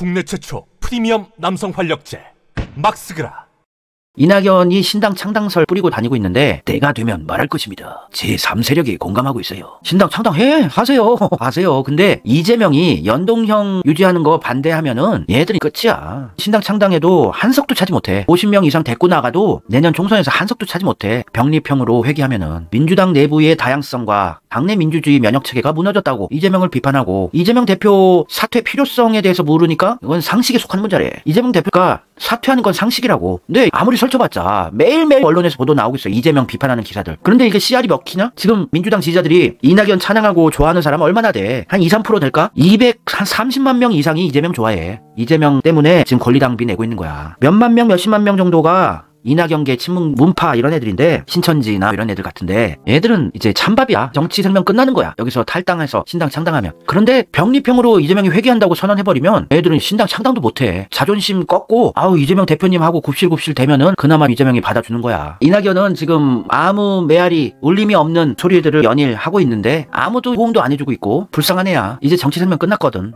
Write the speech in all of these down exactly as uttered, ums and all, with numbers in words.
국내 최초 프리미엄 남성 활력제 막스그라. 이낙연이 신당 창당설 뿌리고 다니고 있는데 때가 되면 말할 것입니다. 제삼 세력이 공감하고 있어요. 신당 창당해 하세요 하세요. 근데 이재명이 연동형 유지하는 거 반대하면은 얘들이 끝이야. 신당 창당해도 한 석도 차지 못해. 오십 명 이상 데리고 나가도 내년 총선에서 한 석도 차지 못해. 병립형으로 회귀하면은. 민주당 내부의 다양성과 당내 민주주의 면역체계가 무너졌다고 이재명을 비판하고, 이재명 대표 사퇴 필요성에 대해서 물으니까 이건 상식에 속하는 문제래. 이재명 대표가 사퇴하는 건 상식이라고. 근데 아무리 설쳐봤자 매일매일 언론에서 보도 나오고 있어, 이재명 비판하는 기사들. 그런데 이게 씨알이 먹히냐? 지금 민주당 지지자들이 이낙연 찬양하고 좋아하는 사람 얼마나 돼? 한 이, 삼 퍼센트 될까? 이백삼십만 명 이상이 이재명 좋아해. 이재명 때문에 지금 권리당비 내고 있는 거야. 몇만 명, 몇십만 명 정도가 이낙연계 친문 문파 이런 애들인데, 신천지나 이런 애들 같은데, 얘들은 이제 찬밥이야. 정치 생명 끝나는 거야, 여기서 탈당해서 신당 창당하면. 그런데 병립형으로 이재명이 회귀한다고 선언해버리면 애들은 신당 창당도 못해. 자존심 꺾고 아우 이재명 대표님하고 굽실굽실 되면은 그나마 이재명이 받아주는 거야. 이낙연은 지금 아무 메아리 울림이 없는 소리들을 연일하고 있는데 아무도 호응도 안 해주고 있고 불쌍한 애야. 이제 정치 생명 끝났거든.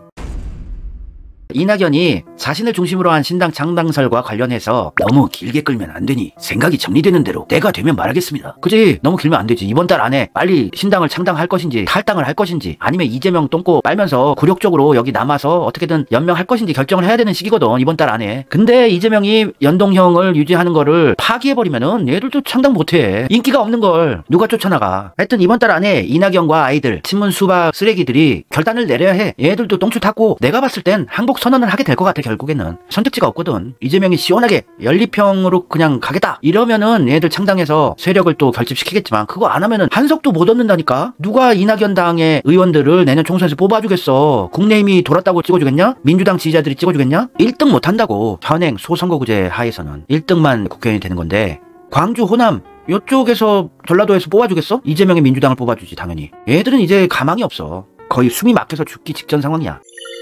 이낙연이 자신을 중심으로 한 신당 창당설과 관련해서 너무 길게 끌면 안 되니 생각이 정리되는 대로 때가 되면 말하겠습니다. 그지? 너무 길면 안 되지. 이번 달 안에 빨리 신당을 창당할 것인지 탈당을 할 것인지, 아니면 이재명 똥꼬 빨면서 굴욕적으로 여기 남아서 어떻게든 연명할 것인지 결정을 해야 되는 시기거든, 이번 달 안에. 근데 이재명이 연동형을 유지하는 거를 파기해버리면은 얘들도 창당 못해. 인기가 없는 걸 누가 쫓아나가. 하여튼 이번 달 안에 이낙연과 아이들, 친문 수박 쓰레기들이 결단을 내려야 해. 얘들도 똥줄 탔고, 내가 봤을 땐 항복 선언을 하게 될 것 같아. 결국에는 선택지가 없거든. 이재명이 시원하게 연립형으로 그냥 가겠다 이러면은 얘들 창당해서 세력을 또 결집시키겠지만, 그거 안 하면은 한석도 못 얻는다니까. 누가 이낙연 당의 의원들을 내년 총선에서 뽑아주겠어. 국내임이 돌았다고 찍어주겠냐? 민주당 지지자들이 찍어주겠냐? 일 등 못한다고. 현행 소선거구제 하에서는 일 등만 국회의원이 되는 건데, 광주, 호남 요쪽에서 전라도에서 뽑아주겠어? 이재명의 민주당을 뽑아주지 당연히. 얘들은 이제 가망이 없어. 거의 숨이 막혀서 죽기 직전 상황이야.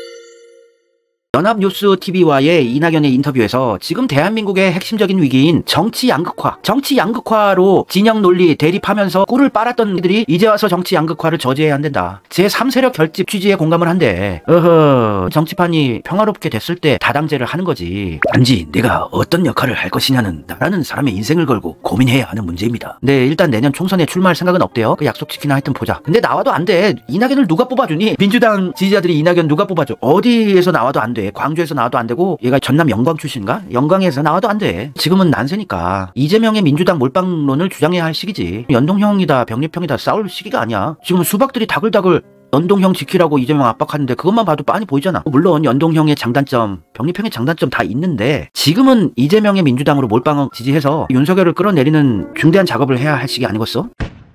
연합뉴스티비와의 이낙연의 인터뷰에서 지금 대한민국의 핵심적인 위기인 정치 양극화, 정치 양극화로 진영 논리 대립하면서 꿀을 빨았던 이들이 이제 와서 정치 양극화를 저지해야 한단다. 제삼 세력 결집 취지에 공감을 한대. 어허, 정치판이 평화롭게 됐을 때 다당제를 하는 거지. 단지 내가 어떤 역할을 할 것이냐는 나라는 사람의 인생을 걸고 고민해야 하는 문제입니다. 네, 일단 내년 총선에 출마할 생각은 없대요. 그 약속 지키나 하여튼 보자. 근데 나와도 안 돼. 이낙연을 누가 뽑아주니? 민주당 지지자들이 이낙연 누가 뽑아줘? 어디에서 나와도 안 돼. 광주에서 나와도 안 되고, 얘가 전남 영광 출신인가? 영광에서 나와도 안 돼. 지금은 난세니까 이재명의 민주당 몰빵론을 주장해야 할 시기지. 연동형이다 병립형이다 싸울 시기가 아니야. 지금은 수박들이 다글다글 연동형 지키라고 이재명 압박하는데 그것만 봐도 빤히 보이잖아. 물론 연동형의 장단점, 병립형의 장단점 다 있는데 지금은 이재명의 민주당으로 몰빵을 지지해서 윤석열을 끌어내리는 중대한 작업을 해야 할 시기 아니겠어?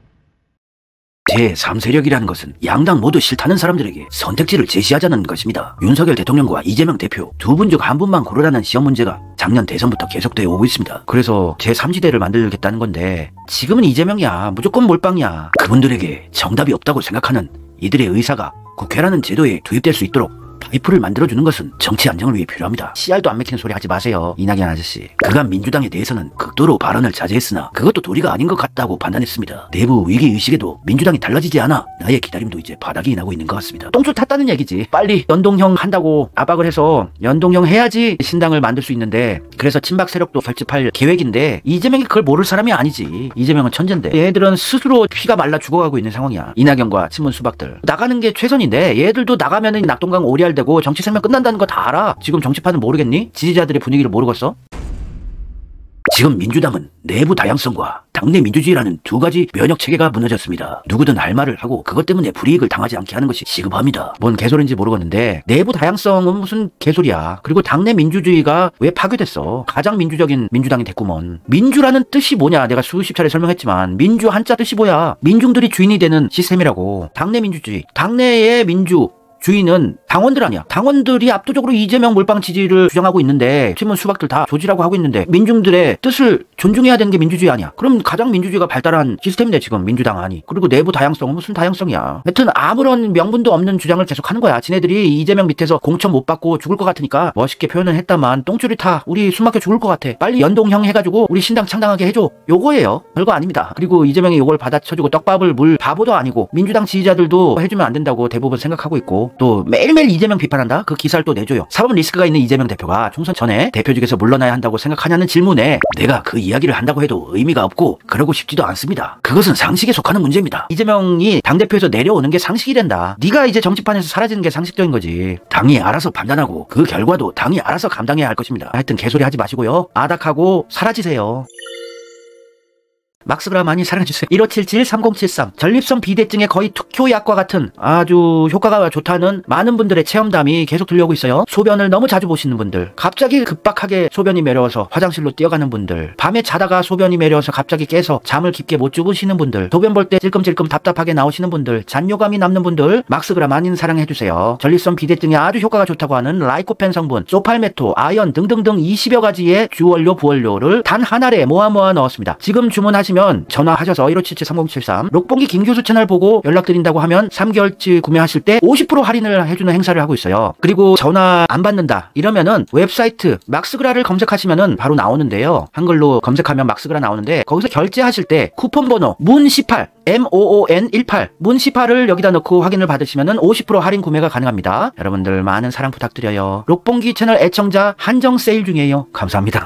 제삼 세력이라는 것은 양당 모두 싫다는 사람들에게 선택지를 제시하자는 것입니다. 윤석열 대통령과 이재명 대표 두 분 중 한 분만 고르라는 시험 문제가 작년 대선부터 계속되어 오고 있습니다. 그래서 제삼 지대를 만들겠다는 건데 지금은 이재명이야. 무조건 몰빵이야. 그분들에게 정답이 없다고 생각하는 이들의 의사가 국회라는 제도에 투입될 수 있도록 파이프를 만들어주는 것은 정치 안정을 위해 필요합니다. 씨알도 안 맥히는 소리 하지 마세요, 이낙연 아저씨. 그간 민주당에 대해서는 극도로 발언을 자제했으나 그것도 도리가 아닌 것 같다고 판단했습니다. 내부 위기의식에도 민주당이 달라지지 않아 나의 기다림도 이제 바닥이 나고 있는 것 같습니다. 똥줄 탔다는 얘기지. 빨리 연동형 한다고 압박을 해서 연동형 해야지 신당을 만들 수 있는데, 그래서 친박 세력도 결집할 계획인데 이재명이 그걸 모를 사람이 아니지. 이재명은 천재인데 얘들은 스스로 피가 말라 죽어가고 있는 상황이야. 이낙연과 친문 수박들 나가는 게 최선인데 얘들도 나가면은 낙동강 오리알 되고 정치 생명 끝난다는 거 다 알아. 지금 정치판은 모르겠니? 지지자들의 분위기를 모르겠어? 지금 민주당은 내부 다양성과 당내 민주주의라는 두 가지 면역체계가 무너졌습니다. 누구든 할 말을 하고 그것 때문에 불이익을 당하지 않게 하는 것이 시급합니다. 뭔 개소리인지 모르겠는데 내부 다양성은 무슨 개소리야. 그리고 당내 민주주의가 왜 파괴됐어? 가장 민주적인 민주당이 됐구먼. 민주라는 뜻이 뭐냐 내가 수십 차례 설명했지만, 민주 한자 뜻이 뭐야? 민중들이 주인이 되는 시스템이라고. 당내 민주주의, 당내의 민주 주인은 당원들 아니야. 당원들이 압도적으로 이재명 몰빵 지지를 주장하고 있는데 친문 수박들 다 조지라고 하고 있는데 민중들의 뜻을 존중해야 되는 게 민주주의 아니야. 그럼 가장 민주주의가 발달한 시스템인데 지금 민주당 아니. 그리고 내부 다양성은 무슨 다양성이야. 하여튼 아무런 명분도 없는 주장을 계속하는 거야. 지네들이 이재명 밑에서 공천 못 받고 죽을 것 같으니까 멋있게 표현은 했다만 똥줄이 타. 우리 숨막혀 죽을 것 같아. 빨리 연동형 해가지고 우리 신당 창당하게 해줘. 요거예요. 별거 아닙니다. 그리고 이재명이 요걸 받아쳐주고 떡밥을 물 바보도 아니고 민주당 지지자들도 해주면 안 된다고 대부분 생각하고 있고, 하고 또 매일매일 이재명 비판한다? 그 기사를 또 내줘요. 사법 리스크가 있는 이재명 대표가 총선 전에 대표직에서 물러나야 한다고 생각하냐는 질문에 내가 그 이야기를 한다고 해도 의미가 없고 그러고 싶지도 않습니다. 그것은 상식에 속하는 문제입니다. 이재명이 당대표에서 내려오는 게 상식이 된다. 네가 이제 정치판에서 사라지는 게 상식적인 거지. 당이 알아서 판단하고 그 결과도 당이 알아서 감당해야 할 것입니다. 하여튼 개소리 하지 마시고요. 아닥하고 사라지세요. 막스그라 많이 사랑해주세요. 일오칠칠 삼공칠삼 전립선 비대증의 거의 특효약과 같은 아주 효과가 좋다는 많은 분들의 체험담이 계속 들려오고 있어요. 소변을 너무 자주 보시는 분들, 갑자기 급박하게 소변이 메려워서 화장실로 뛰어가는 분들, 밤에 자다가 소변이 메려워서 갑자기 깨서 잠을 깊게 못 주무시는 분들, 소변 볼 때 찔끔찔끔 답답하게 나오시는 분들, 잔뇨감이 남는 분들 막스그라 많이 사랑해주세요. 전립선 비대증에 아주 효과가 좋다고 하는 라이코펜 성분, 소팔메토, 아연 등등등 이십여 가지의 주원료, 부원료를 단 한 알에 모아 모아 넣었습니다. 지금 주문하시면 전화하셔서 일오칠칠 삼공칠삼 록봉기 김교수 채널 보고 연락드린다고 하면 삼 개월치 구매하실 때 오십 퍼센트 할인을 해주는 행사를 하고 있어요. 그리고 전화 안 받는다 이러면은 웹사이트 막스그라를 검색하시면은 바로 나오는데요. 한글로 검색하면 막스그라 나오는데 거기서 결제하실 때 쿠폰 번호 문 십팔 엠 오 오 엔 십팔 문 십팔을 여기다 넣고 확인을 받으시면은 오십 퍼센트 할인 구매가 가능합니다. 여러분들 많은 사랑 부탁드려요. 록봉기 채널 애청자 한정 세일 중이에요. 감사합니다.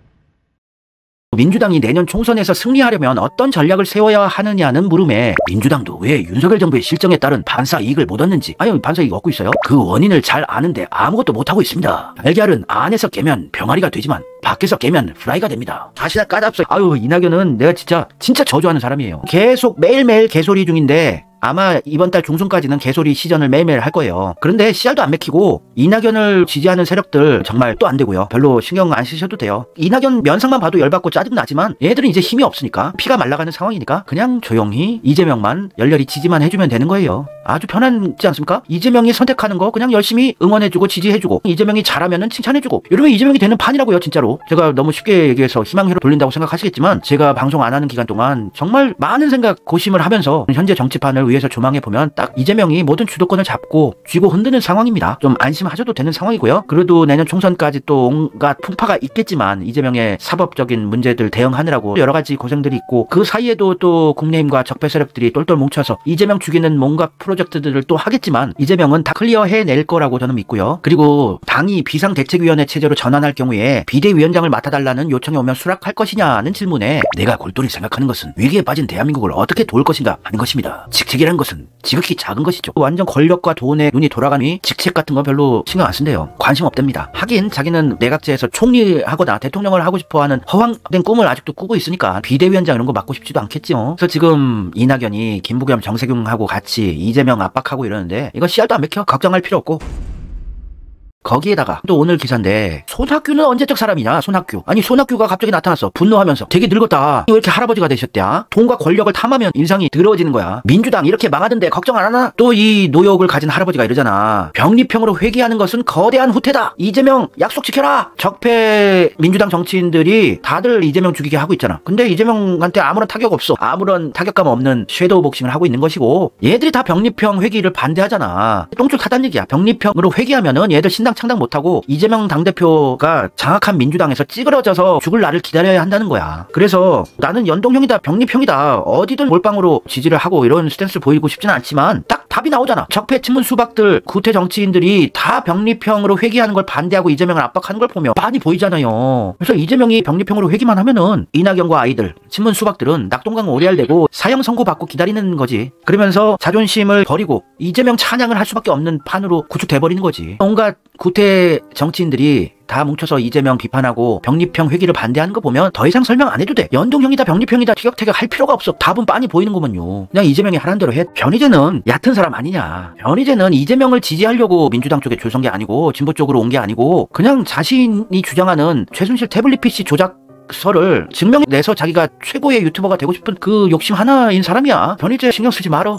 민주당이 내년 총선에서 승리하려면 어떤 전략을 세워야 하느냐는 물음에 민주당도 왜 윤석열 정부의 실정에 따른 반사 이익을 못 얻는지, 아니 반사 이익 얻고 있어요? 그 원인을 잘 아는데 아무것도 못하고 있습니다. 달걀은 안에서 깨면 병아리가 되지만 밖에서 깨면 프라이가 됩니다. 다시나 까잡서. 아유, 이낙연은 내가 진짜 진짜 저주하는 사람이에요. 계속 매일매일 개소리 중인데 아마 이번 달 중순까지는 개소리 시전을 매일매일 할 거예요. 그런데 씨알도 안 맥히고 이낙연을 지지하는 세력들 정말 또 안 되고요. 별로 신경 안 쓰셔도 돼요. 이낙연 면상만 봐도 열받고 짜증나지만 얘들은 이제 힘이 없으니까, 피가 말라가는 상황이니까 그냥 조용히 이재명만 열렬히 지지만 해주면 되는 거예요. 아주 편하지 않습니까? 이재명이 선택하는 거 그냥 열심히 응원해주고 지지해주고, 이재명이 잘하면은 칭찬해주고, 이러면 이재명이 되는 판이라고요. 진짜로. 제가 너무 쉽게 얘기해서 희망회로 돌린다고 생각하시겠지만 제가 방송 안 하는 기간 동안 정말 많은 생각 고심을 하면서 현재 정치판을 위해서 조망해보면 딱 이재명이 모든 주도권을 잡고 쥐고 흔드는 상황입니다. 좀 안심하셔도 되는 상황이고요. 그래도 내년 총선까지 또 온갖 풍파가 있겠지만 이재명의 사법적인 문제들 대응하느라고 여러 가지 고생들이 있고, 그 사이에도 또 국내힘과 적폐 세력들이 똘똘 뭉쳐서 이재명 죽이는 뭔가 프로젝트들을 또 하겠지만 이재명은 다 클리어 해낼 거라고 저는 믿고요. 그리고 당이 비상대책위원회 체제로 전환할 경우에 비대위원장을 맡아달라는 요청이 오면 수락할 것이냐는 질문에 내가 골똘히 생각하는 것은 위기에 빠진 대한민국을 어떻게 도울 것인가 하는 것입니다. 직책이라는 것은 지극히 작은 것이죠. 완전 권력과 돈에 눈이 돌아가니 직책 같은 거 별로 신경 안 쓴대요. 관심 없답니다. 하긴 자기는 내각제에서 총리하거나 대통령을 하고 싶어하는 허황된 꿈을 아직도 꾸고 있으니까 비대위원장 이런 거 맡고 싶지도 않겠죠. 그래서 지금 이낙연이 김부겸 정세균하고 같이 이재명 압박하고 이러는데 이거 씨알도 안 맥혀. 걱정할 필요 없고. 거기에다가 또 오늘 기사인데 손학규는 언제적 사람이냐. 손학규. 아니 손학규가 갑자기 나타났어. 분노하면서 되게 늙었다. 왜 이렇게 할아버지가 되셨대야. 돈과 권력을 탐하면 인상이 더러워지는 거야. 민주당 이렇게 망하던데 걱정 안 하나? 또 이 노욕을 가진 할아버지가 이러잖아. 병리평으로 회귀하는 것은 거대한 후퇴다. 이재명 약속 지켜라. 적폐 민주당 정치인들이 다들 이재명 죽이게 하고 있잖아. 근데 이재명한테 아무런 타격 없어. 아무런 타격감 없는 섀도우 복싱을 하고 있는 것이고, 얘들이 다 병리평 회귀를 반대하잖아. 똥줄 타단 얘기야. 병리평으로 회귀하면은 얘들 신당 창당 못하고 이재명 당대표가 장악한 민주당에서 찌그러져서 죽을 날을 기다려야 한다는 거야. 그래서 나는 연동형이다, 병리평이다, 어디든 몰빵으로 지지를 하고 이런 스탠스를 보이고 싶지는 않지만 딱 답이 나오잖아. 적폐 친문 수박들, 구태 정치인들이 다 병리평으로 회귀하는 걸 반대하고 이재명을 압박하는 걸 보면 빤히 보이잖아요. 그래서 이재명이 병리평으로 회귀만 하면은 이낙연과 아이들, 친문 수박들은 낙동강 오리알되고 사형 선고 받고 기다리는 거지. 그러면서 자존심을 버리고 이재명 찬양을 할 수밖에 없는 판으로 구축돼버리는 거지. 온갖 구태 정치인들이 다 뭉쳐서 이재명 비판하고 병리평 회귀를 반대하는 거 보면 더 이상 설명 안 해도 돼. 연동형이다, 병리평이다, 티격태격 할 필요가 없어. 답은 빤히 보이는 거면요. 그냥 이재명이 하라는 대로 해. 변희재는 얕은 사람 아니냐. 변희재는 이재명을 지지하려고 민주당 쪽에 줄 선 게 아니고 진보 쪽으로 온 게 아니고 그냥 자신이 주장하는 최순실 태블릿 피씨 조작 서를 증명내서 자기가 최고의 유튜버가 되고 싶은 그 욕심 하나인 사람이야. 변희재 신경 쓰지 말어.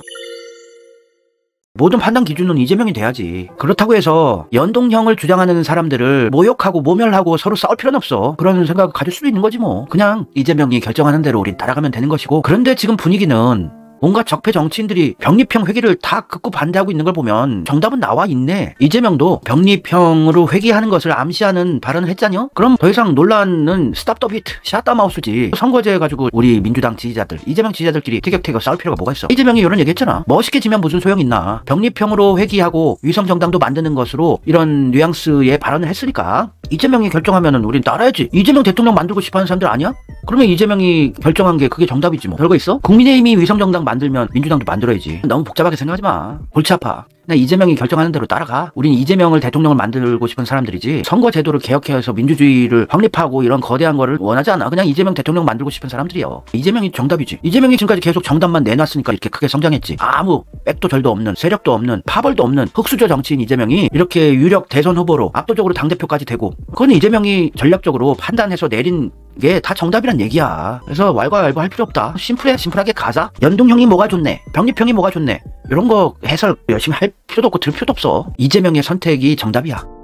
모든 판단 기준은 이재명이 돼야지. 그렇다고 해서 연동형을 주장하는 사람들을 모욕하고 모멸하고 서로 싸울 필요는 없어. 그런 생각을 가질 수도 있는 거지 뭐. 그냥 이재명이 결정하는 대로 우린 따라가면 되는 것이고. 그런데 지금 분위기는 온갖 적폐 정치인들이 병립형 회기를 다 극구 반대하고 있는 걸 보면 정답은 나와 있네. 이재명도 병립형으로 회기하는 것을 암시하는 발언을 했잖여? 그럼 더 이상 논란은 스탑 더 비트, 샷다 마우스지. 선거제 가지고 우리 민주당 지지자들, 이재명 지지자들끼리 티격태격 싸울 필요가 뭐가 있어? 이재명이 이런 얘기 했잖아. 멋있게 지면 무슨 소용 있나. 병립형으로 회기하고 위성정당도 만드는 것으로 이런 뉘앙스의 발언을 했으니까 이재명이 결정하면은 우린 따라야지. 이재명 대통령 만들고 싶어하는 사람들 아니야? 그러면 이재명이 결정한 게 그게 정답이지 뭐. 별거 있어? 국민의힘이 위성정당 만들면 민주당도 만들어야지. 너무 복잡하게 생각하지 마. 골치 아파. 그냥 이재명이 결정하는 대로 따라가. 우린 이재명을 대통령을 만들고 싶은 사람들이지 선거 제도를 개혁해서 민주주의를 확립하고 이런 거대한 거를 원하지 않아. 그냥 이재명 대통령 만들고 싶은 사람들이요. 이재명이 정답이지. 이재명이 지금까지 계속 정답만 내놨으니까 이렇게 크게 성장했지. 아무 백도 절도 없는, 세력도 없는, 파벌도 없는 흑수저 정치인 이재명이 이렇게 유력 대선 후보로 압도적으로 당대표까지 되고, 그건 이재명이 전략적으로 판단해서 내린 게 다 정답이란 얘기야. 그래서 왈가왈부 할 필요 없다. 심플해. 심플하게 가자. 연동형이 뭐가 좋네, 병립형이 뭐가 좋네, 이런 거 해설 열심히 할 필요도 없고 들 필요도 없어. 이재명의 선택이 정답이야.